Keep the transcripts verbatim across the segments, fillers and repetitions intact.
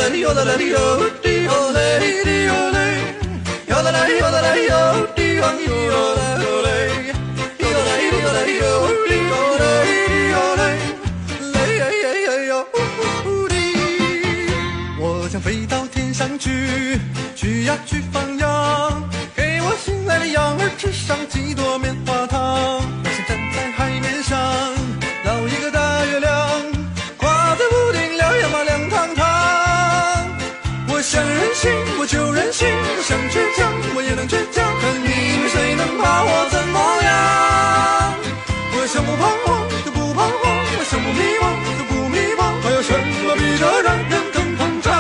嘞哟啦啦哩哟哩哟嘞哩哟嘞，哟啦啦哟啦啦哟哩哟哟啦哟嘞，哟啦哟啦哟哩哟嘞哟嘞，嘞呀呀呀哟哩。我想飞到天上去，去呀去放羊，给我心爱的羊儿吃上几朵棉花糖。我想站在海面上，捞一个大月亮，挂在屋顶亮呀嘛亮堂堂。我想任性我就任性，我想倔强我也能倔强，看你们谁能把我怎么样。我想不彷徨就不彷徨，我想不迷茫就不迷茫，还有什么比这让人更膨胀？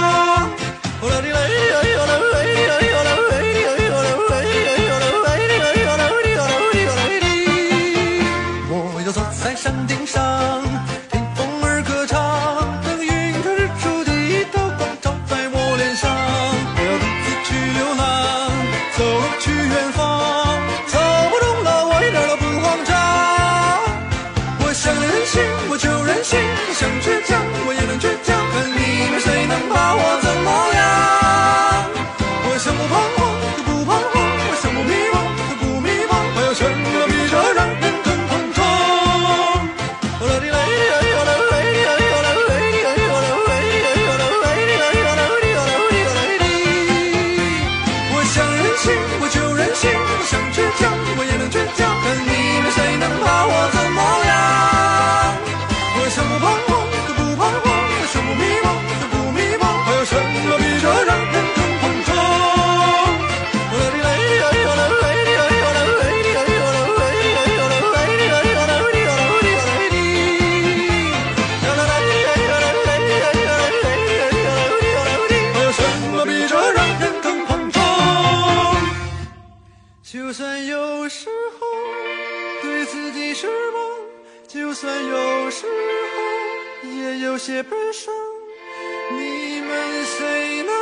我要坐在山顶上，听风儿歌唱，等云开日出，第一道光照在我脸上。我要独自去流浪，走去远方，走不动了我一点都不慌张。我想任性我就任性，我想倔强我也能倔强，看你们谁能把我怎么样。我想不彷徨就不彷徨，我想不迷茫就不迷茫，还有什么比这让人更膨胀？我想任性我就任性，我想倔强我也能倔强，看你们谁能把我怎么样。我想不彷徨就不彷徨，我想不迷茫就不迷茫，还有什么比这让人更膨胀？还有什么比这让人更膨胀？就算有时候对自己失望，就算有时候也有些悲伤，你们谁能